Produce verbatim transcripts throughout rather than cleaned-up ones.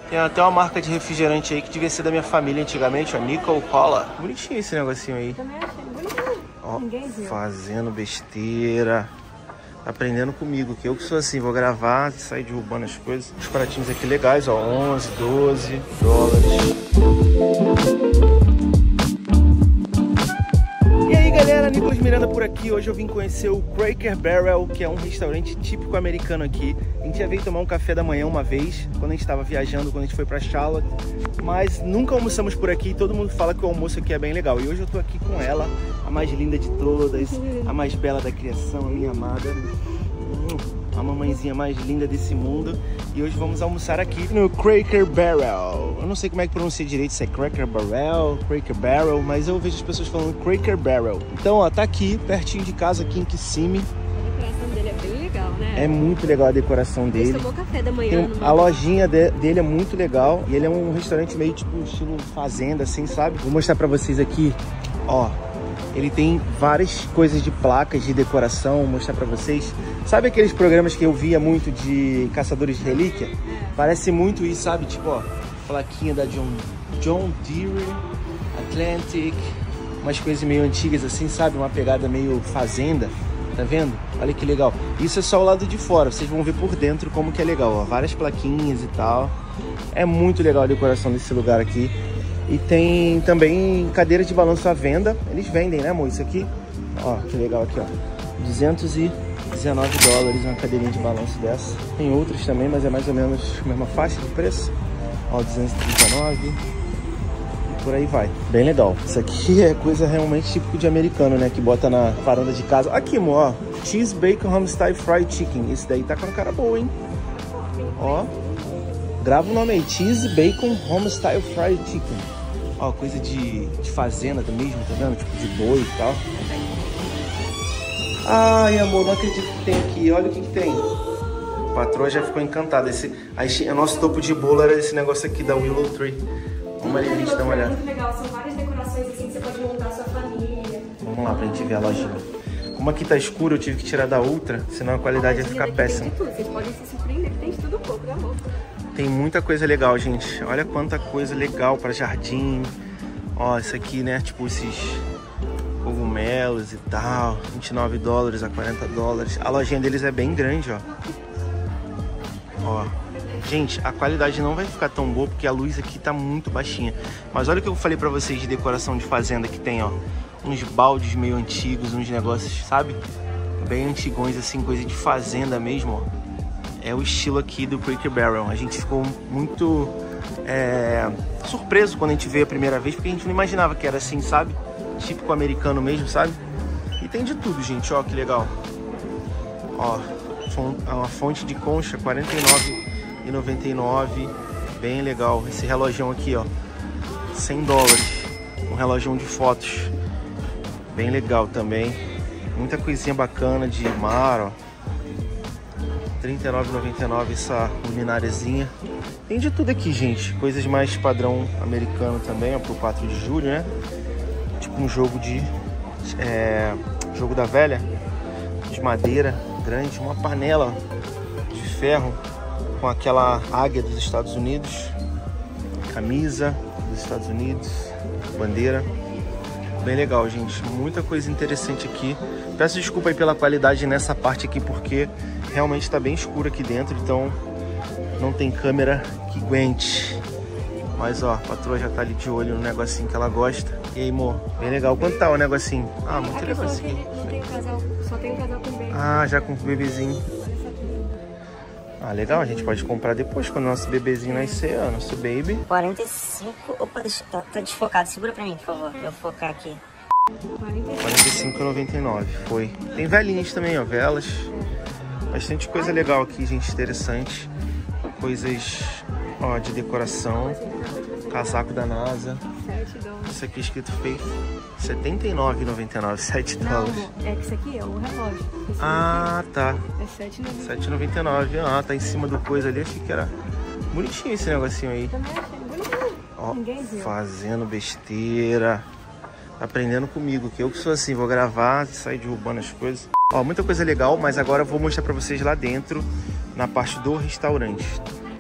Tem até uma marca de refrigerante aí que devia ser da minha família antigamente, ó, Nickel Cola. Bonitinho esse negocinho aí. Também achei bonitinho. Ó, Ninguém viu. fazendo besteira. Tá aprendendo comigo, que eu que sou assim, vou gravar e sair derrubando as coisas. Os pratinhos aqui legais, ó, onze, doze dólares. E aí galera, Nicolas Miranda por aqui. Hoje eu vim conhecer o Cracker Barrel, que é um restaurante típico americano aqui. A gente já veio tomar um café da manhã uma vez, quando a gente estava viajando, quando a gente foi pra Charlotte. Mas nunca almoçamos por aqui, todo mundo fala que o almoço aqui é bem legal. E hoje eu tô aqui com ela, a mais linda de todas, a mais bela da criação, a minha amada. A mamãezinha mais linda desse mundo. E hoje vamos almoçar aqui no Cracker Barrel. Eu não sei como é que pronuncia direito, se é Cracker Barrel, Cracker Barrel, mas eu vejo as pessoas falando Cracker Barrel. Então, ó, tá aqui, pertinho de casa, aqui em Kissimmee. A decoração dele é bem legal, né? É muito legal a decoração dele. A gente tomou café da manhã. Tem, a lojinha de, dele é muito legal. E ele é um restaurante meio tipo estilo fazenda, assim, sabe? Vou mostrar pra vocês aqui, ó. Ele tem várias coisas de placas de decoração, vou mostrar pra vocês. Sabe aqueles programas que eu via muito de caçadores de relíquia? Parece muito isso, sabe? Tipo, ó, plaquinha da John, John Deere, Atlantic, umas coisas meio antigas assim, sabe? Uma pegada meio fazenda, tá vendo? Olha que legal. Isso é só o lado de fora, vocês vão ver por dentro como que é legal, ó. Várias plaquinhas e tal. É muito legal a decoração desse lugar aqui. E tem também cadeiras de balanço à venda. Eles vendem, né, amor? Isso aqui. Ó, que legal aqui, ó. duzentos e dezenove dólares uma cadeirinha de balanço dessa. Tem outras também, mas é mais ou menos a mesma faixa de preço. Ó, duzentos e trinta e nove. E por aí vai. Bem legal. Isso aqui é coisa realmente típico de americano, né? Que bota na varanda de casa. Aqui, amor, ó. Cheese Bacon Homestyle Fried Chicken. Esse daí tá com a cara boa, hein? Ó. Grava o nome aí. Cheese Bacon Homestyle Fried Chicken. Ó, coisa de, de fazenda mesmo, tá vendo? Tipo de boi e tal. Ai, amor, não acredito que tem aqui. Olha o que que tem. A patroa já ficou encantada. Esse, aí, o nosso topo de bolo era esse negócio aqui da Willow Tree. Vamos ali, a gente dá uma olhada. Muito legal, são várias decorações assim que você pode montar a sua família. Vamos lá pra gente ver a lojinha. Como aqui tá escuro, eu tive que tirar da outra, senão a qualidade ia ficar péssima. Tem de tudo, vocês podem se surpreender, tem de tudo um pouco, né, amor? Tem muita coisa legal, gente. Olha quanta coisa legal para jardim. Ó, isso aqui, né? Tipo esses cogumelos e tal. vinte e nove dólares a quarenta dólares. A lojinha deles é bem grande, ó. Ó. Gente, a qualidade não vai ficar tão boa porque a luz aqui tá muito baixinha. Mas olha o que eu falei pra vocês de decoração de fazenda que tem, ó. Uns baldes meio antigos, uns negócios, sabe? Bem antigões, assim, coisa de fazenda mesmo, ó. É o estilo aqui do Cracker Barrel. A gente ficou muito é, surpreso quando a gente veio a primeira vez, porque a gente não imaginava que era assim, sabe? Típico americano mesmo, sabe? E tem de tudo, gente, ó, que legal. Ó, uma fonte de concha, quarenta e nove reais e noventa e nove centavos. Bem legal. Esse relógio aqui, ó, cem dólares. Um relógio de fotos. Bem legal também. Muita coisinha bacana de mar, ó. trinta e nove reais e noventa e nove centavos essa lumináriazinha. Tem de tudo aqui, gente. Coisas mais padrão americano também, ó, pro quatro de julho, né? Tipo um jogo de... É, jogo da velha. De madeira grande. Uma panela de ferro com aquela águia dos Estados Unidos. Camisa dos Estados Unidos. Bandeira. Bem legal, gente. Muita coisa interessante aqui. Peço desculpa aí pela qualidade nessa parte aqui, porque realmente está bem escuro aqui dentro, então não tem câmera que aguente. Mas ó, a patroa já tá ali de olho no negocinho que ela gosta. E aí, amor, bem legal. Quanto tá o negocinho? Ah, muito legal esse aqui. Tem casal, só tem um casal com bebê. Ah, já com o bebezinho. Ah, legal, a gente pode comprar depois, quando o nosso bebezinho nascer, ó, nosso baby. quarenta e cinco, opa, deixa, tá, tá desfocado, segura pra mim, por favor, eu vou focar aqui. quarenta e cinco reais e noventa e nove centavos, foi. Tem velinhas também, ó, velas. Bastante coisa legal aqui, gente, interessante. Coisas, ó, de decoração. Casaco da NASA. Isso aqui é escrito Faith. setenta e nove reais e noventa e nove centavos, sete dólares. Não, é que isso aqui é o relógio. Esse Ah, tá. É sete reais e noventa e nove. sete reais e noventa e nove centavos. Ah, tá em cima do coisa ali. Achei que era bonitinho esse negocinho aí. Também achei bonitinho. Ó, Ninguém viu. fazendo besteira. Tá aprendendo comigo, que eu que sou assim, vou gravar e sair derrubando as coisas. Ó, muita coisa legal, mas agora eu vou mostrar pra vocês lá dentro, na parte do restaurante.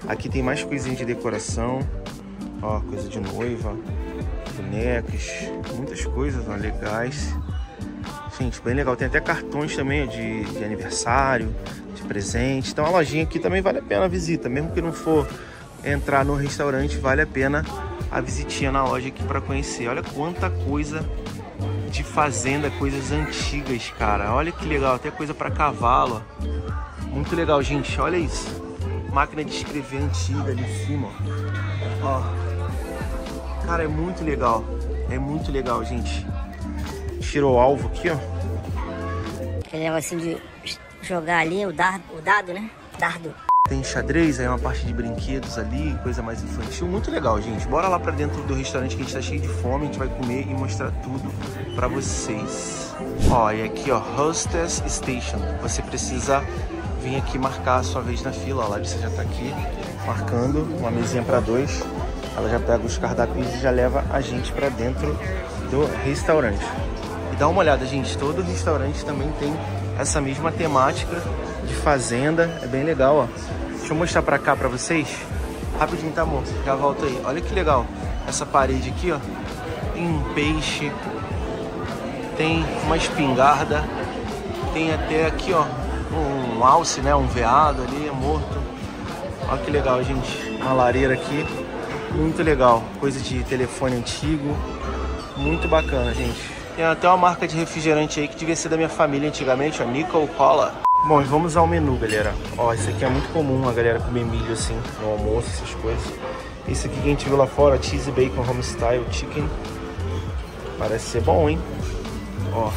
Aqui tem mais coisinha de decoração. Ó, coisa de noiva, bonecos, muitas coisas, ó, legais. Gente, bem legal. Tem até cartões também de, de aniversário, de presente. Então a lojinha aqui também vale a pena a visita. Mesmo que não for entrar no restaurante, vale a pena a visitinha na loja aqui para conhecer. Olha quanta coisa de fazenda, coisas antigas, cara. Olha que legal, até coisa para cavalo, ó. Muito legal, gente. Olha isso. Máquina de escrever antiga ali em cima, ó. Ó. Cara, é muito legal. É muito legal, gente. Tirou o alvo aqui, ó. Aquele negocinho de jogar ali, o dardo, o dado, né? Dardo. Tem xadrez, aí uma parte de brinquedos ali, coisa mais infantil. Muito legal, gente. Bora lá pra dentro do restaurante que a gente tá cheio de fome. A gente vai comer e mostrar tudo pra vocês. Ó, e aqui, ó, Hostess Station. Você precisa vir aqui marcar a sua vez na fila. Ó, a Larissa já tá aqui marcando uma mesinha pra dois. Ela já pega os cardápios e já leva a gente pra dentro do restaurante. E dá uma olhada, gente. Todo restaurante também tem essa mesma temática de fazenda. É bem legal, ó. Deixa eu mostrar pra cá pra vocês. Rapidinho, tá, amor? Já volto aí. Olha que legal. Essa parede aqui, ó. Tem um peixe. Tem uma espingarda. Tem até aqui, ó, um alce, né? Um veado ali, morto. Olha que legal, gente. Uma lareira aqui. Muito legal. Coisa de telefone antigo. Muito bacana, gente. Tem até uma marca de refrigerante aí que devia ser da minha família antigamente, ó. Nickel Cola. Bom, vamos ao menu, galera. Ó, esse aqui é muito comum a galera comer milho assim no almoço, essas coisas. Esse aqui que a gente viu lá fora, ó, Cheese Bacon Home Style Chicken. Parece ser bom, hein? Ó.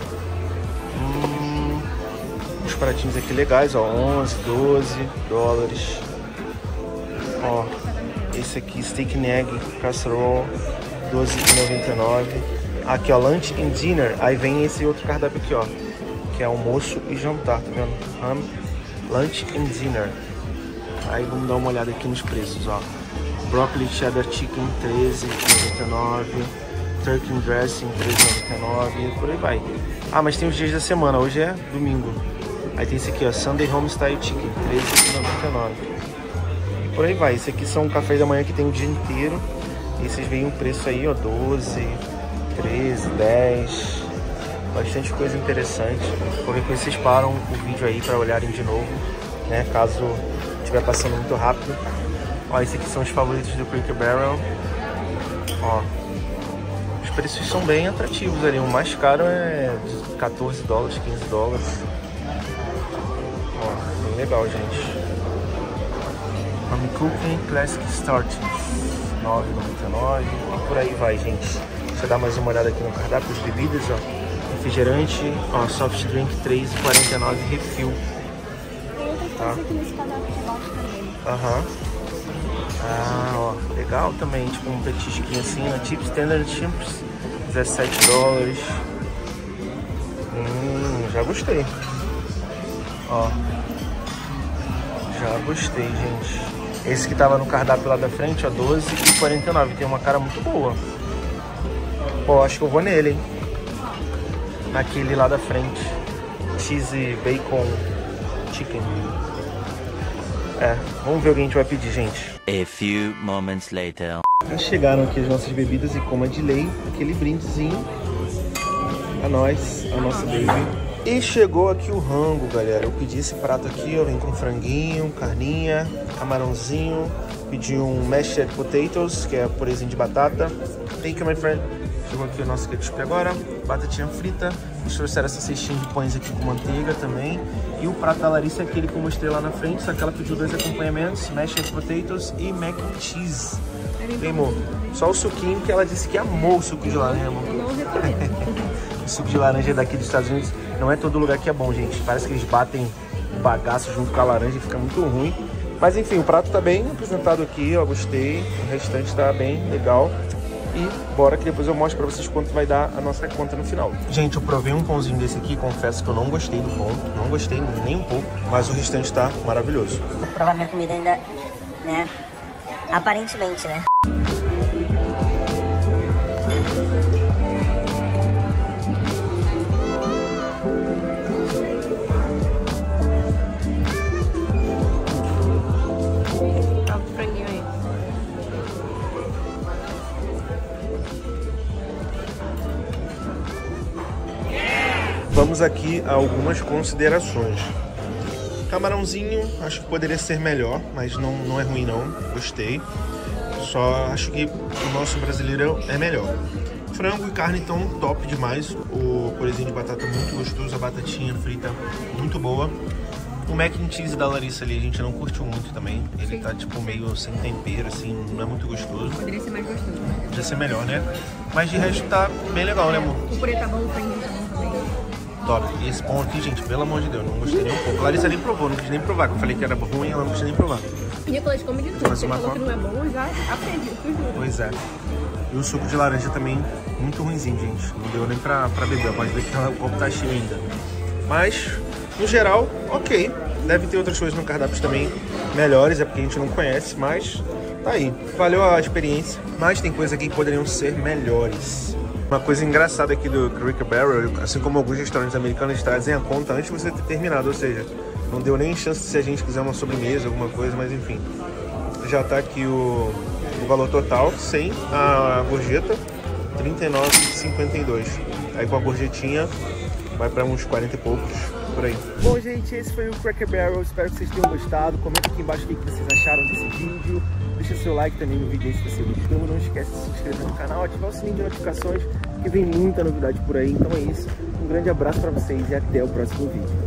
Hum, os pratinhos aqui legais, ó. onze, doze dólares. Ó. Esse aqui, Steak and Egg Casserole, doze e noventa e nove. Aqui, ó, Lunch and Dinner. Aí vem esse outro cardápio aqui, ó, que é almoço e jantar, tá vendo? Um, lunch and Dinner. Aí vamos dar uma olhada aqui nos preços, ó. Broccoli Cheddar Chicken, treze e noventa e nove. Turkey Dressing, treze e noventa e nove. Por aí vai. Ah, mas tem os dias da semana. Hoje é domingo. Aí tem esse aqui, ó, Sunday Home Style Chicken, treze e noventa e nove. Por aí vai. Esse aqui são cafés da manhã que tem o dia inteiro. E esses veem o preço aí, ó, doze, treze, dez. Bastante coisa interessante. Qualquer coisa vocês param o vídeo aí para olharem de novo, né? Caso estiver passando muito rápido. Ó, esses aqui são os favoritos do Cracker Barrel. Ó, os preços são bem atrativos ali. O mais caro é de quatorze dólares, quinze dólares. Ó, bem legal, gente. Home Cooking Classic Starters, nove e noventa e nove. E por aí vai, gente. Deixa eu dar mais uma olhada aqui no cardápio de bebidas, ó. Refrigerante, ó, soft drink três e quarenta e nove refil. Tem outras tá. coisas aqui nesse cadastro de volta também. Aham. Ah, ó, legal também, tipo um petisquinho assim, né? Chips Standard Chips, dezessete dólares. Hum, já gostei. Ó, já gostei, gente. Esse que tava no cardápio lá da frente, ó, doze e quarenta e nove. Tem uma cara muito boa. Pô, acho que eu vou nele, hein? Naquele lá da frente. Cheese Bacon Chicken. É, vamos ver o que a gente vai pedir, gente. A few moments later. Já chegaram aqui as nossas bebidas e, como é de lei, aquele brindezinho a nós, a nossa baby. E chegou aqui o rango, galera. Eu pedi esse prato aqui, ó, vem com franguinho, carninha, camarãozinho. Pedi um mashed potatoes, que é purezinho de batata. Thank you, my friend. Chegou aqui o nosso ketchup agora, batatinha frita. Eles trouxeram essa cestinha de pães aqui com manteiga também. E o prato da Larissa é aquele que eu mostrei lá na frente, só que ela pediu dois acompanhamentos, mashed potatoes e mac and cheese. Bem, amor, só o suquinho, que ela disse que amou o suco de laranja, amor. Não recomendo. O suco de laranja daqui dos Estados Unidos não é todo lugar que é bom, gente. Parece que eles batem o bagaço junto com a laranja e fica muito ruim. Mas enfim, o prato tá bem apresentado aqui, ó, gostei. O restante tá bem legal. E bora que depois eu mostro pra vocês quanto vai dar a nossa conta no final. Gente, eu provei um pãozinho desse aqui, confesso que eu não gostei do pão. Não gostei nem um pouco, mas o restante tá maravilhoso. Vou provar minha comida ainda, né? Aparentemente, né? vamos aqui a algumas considerações. Camarãozinho, acho que poderia ser melhor, mas não, não é ruim não, gostei. Só acho que o nosso brasileiro é melhor. Frango e carne estão top demais. O purezinho de batata muito gostoso, a batatinha frita muito boa. O mac and cheese da Larissa ali a gente não curtiu muito também. Ele Sim. tá tipo meio sem tempero, assim, não é muito gostoso. Poderia ser mais gostoso. Poderia ser melhor, né? Mas de resto tá bem legal, né, amor? O purê tá bom, o frango tá bom também. Top. E esse pão aqui, gente, pelo amor de Deus, não gostei nem um pouco. A Larissa nem provou, não quis nem provar, que eu falei que era ruim, ela não quis nem provar. Nicolas come de tudo. Mas Você uma falou coca? que não é bom, eu já aprendi. Pois é. E o suco de laranja também, muito ruimzinho, gente. Não deu nem pra, pra beber, pode ver que o copo tá cheio ainda. Mas, no geral, ok. Deve ter outras coisas no cardápio também melhores, é porque a gente não conhece, mas tá aí. Valeu a experiência, mas tem coisas aqui que poderiam ser melhores. Uma coisa engraçada aqui do Cracker Barrel, assim como alguns restaurantes americanos, eles trazem a conta antes de você ter terminado, ou seja, não deu nem chance se a gente quiser uma sobremesa, alguma coisa, mas enfim. Já tá aqui o, o valor total, sem a gorjeta, trinta e nove reais e cinquenta e dois centavos. Aí com a gorjetinha vai para uns quarenta e poucos, por aí. Bom, gente, esse foi o Cracker Barrel. Espero que vocês tenham gostado. Comenta aqui embaixo o que vocês acharam desse vídeo. Deixa seu like também no vídeo aí se você gostou. Não esquece de se inscrever no canal, ativar o sininho de notificações, que vem muita novidade por aí. Então é isso. Um grande abraço para vocês e até o próximo vídeo.